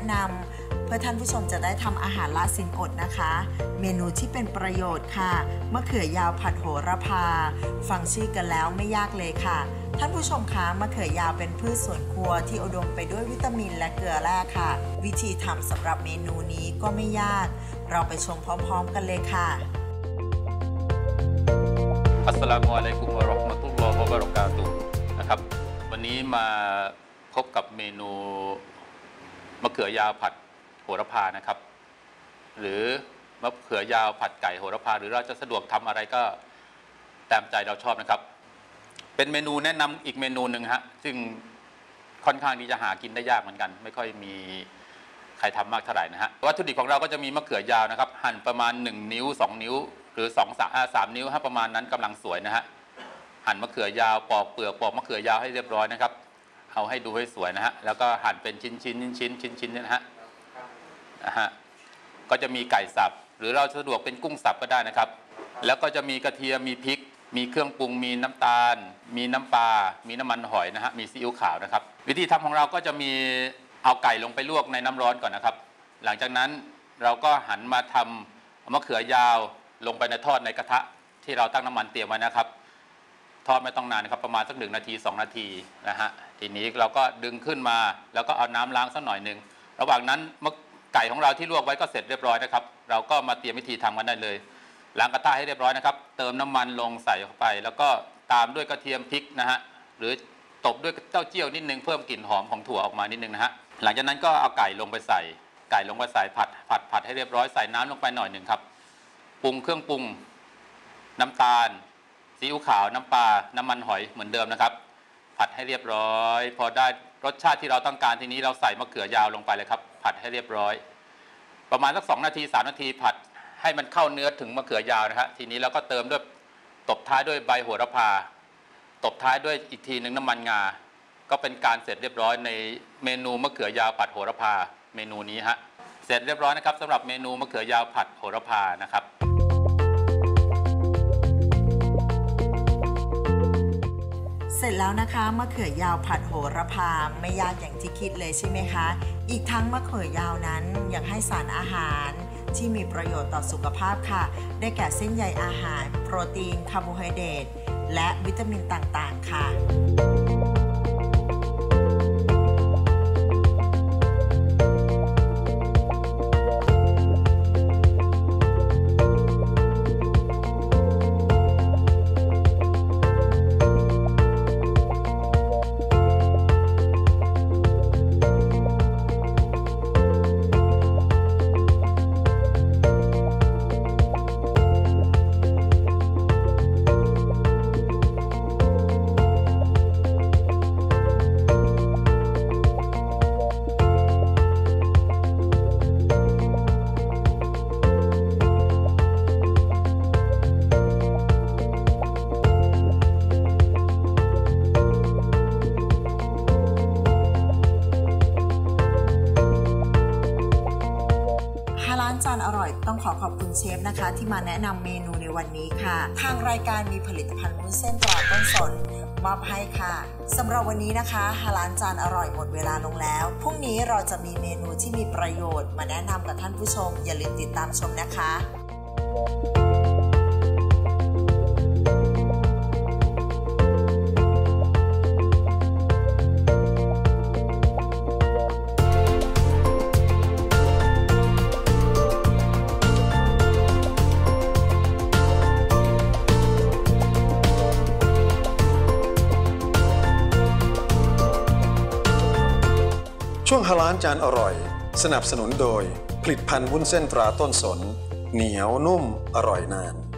นำเพื่อท่านผู้ชมจะได้ทำอาหารละสินอดนะคะเมนูที่เป็นประโยชน์ค่ะมะเขือยาวผัดโหระพาฟังชื่อกันแล้วไม่ยากเลยค่ะท่านผู้ชมคะมะเขือยาวเป็นพืชสวนครัวที่อุดมไปด้วยวิตามินและเกลือแร่ค่ะวิธีทำสำหรับเมนูนี้ก็ไม่ยากเราไปชมพร้อมๆกันเลยค่ะอัสสลามุอะลัยกุมวะเราะห์มะตุลลอฮิวะบะเราะกาตุฮ์นะครับวันนี้มาพบกับเมนูมะเขือยาวผัดโหระพานะครับหรือมะเขือยาวผัดไก่โหระพาหรือเราจะสะดวกทำอะไรก็ตามใจเราชอบนะครับเป็นเมนูแนะนำอีกเมนูหนึ่งฮะซึ่งค่อนข้างที่จะหากินได้ยากเหมือนกันไม่ค่อยมีใครทำมากเท่าไหร่นะฮะวัตถุดิบของเราก็จะมีมะเขือยาวนะครับหั่นประมาณ1 นิ้ว 2 นิ้วหรือ3 นิ้วประมาณนั้นกำลังสวยนะฮะหั่นมะเขือยาวปอกเปลือกปอกมะเขือยาวให้เรียบร้อยนะครับเอาให้ดูให้สวยนะฮะแล้วก็หั่นเป็นชิ้นนะฮะก็จะมีไก่สับหรือเราสะดวกเป็นกุ้งสับก็ได้นะครับแล้วก็จะมีกระเทียมมีพริกมีเครื่องปรุงมีน้ำตาลมีน้ำปลามีน้ำมันหอยนะฮะมีซีอิ๊วขาวนะครับวิธีทำของเราก็จะมีเอาไก่ลงไปลวกในน้ำร้อนก่อนนะครับหลังจากนั้นเราก็หันมาทำมะเขือยาวลงไปในทอดในกระทะที่เราตั้งน้ำมันเตรียมไว้นะครับทอดไม่ต้องนานนะครับประมาณสัก1 นาที 2 นาทีนะฮะทีนี้เราก็ดึงขึ้นมาแล้วก็เอาน้ำล้างสักหน่อยหนึ่งระหว่างนั้นไก่ของเราที่ลวกไว้ก็เสร็จเรียบร้อยนะครับเราก็มาเตรียมวิธีทำกันได้เลยล้างกระทะให้เรียบร้อยนะครับเติมน้ำมันลงใส่เข้าไปแล้วก็ตามด้วยกระเทียมพริกนะฮะหรือตบด้วยเต้าเจี้ยวนิดนึงเพิ่มกลิ่นหอมของถั่วออกมานิดนึงนะฮะหลังจากนั้นก็เอาไก่ลงไปใส่ผัดให้เรียบร้อยใส่น้ำลงไปหน่อยหนึ่งครับปรุงเครื่องปรุงน้ำตาลซีอิ๊วขาวน้ำปลาน้ำมันหอยเหมือนเดิมนะครับผัดให้เรียบร้อยพอได้รสชาติที่เราต้องการทีนี้เราใส่มะเขือยาวลงไปเลยครับผัดให้เรียบร้อยประมาณสัก2 นาที 3 นาทีผัดให้มันเข้าเนื้อถึงมะเขือยาวนะฮะทีนี้เราก็เติมด้วยตบท้ายด้วยใบโหระพาตบท้ายด้วยอีกทีหนึ่งน้ำมันงาก็เป็นการเสร็จเรียบร้อยในเมนูมะเขือยาวผัดโหระพาเมนูนี้ฮะเสร็จเรียบร้อยนะครับสำหรับเมนูมะเขือยาวผัดโหระพานะครับเสร็จแล้วนะคะมะเขือยาวผัดโหระพาไม่ยากอย่างที่คิดเลยใช่ไหมคะอีกทั้งมะเขือยาวนั้นยังให้สารอาหารที่มีประโยชน์ต่อสุขภาพค่ะได้แก่เส้นใยอาหารโปรตีนคาร์โบไฮเดรตและวิตามินต่างๆค่ะจานอร่อยต้องขอบคุณเชฟนะคะที่มาแนะนำเมนูในวันนี้ค่ะทางรายการมีผลิตภัณฑ์วุ้นเส้นตราต้นสนมอบให้ค่ะสำหรับวันนี้นะคะฮาลาลจานอร่อยหมดเวลาลงแล้วพรุ่งนี้เราจะมีเมนูที่มีประโยชน์มาแนะนำกับท่านผู้ชมอย่าลืมติดตามชมนะคะช่วงฮาลาลจานอร่อยสนับสนุนโดยผลิตภัณฑ์วุ้นเส้นตราต้นสนเหนียวนุ่มอร่อยนาน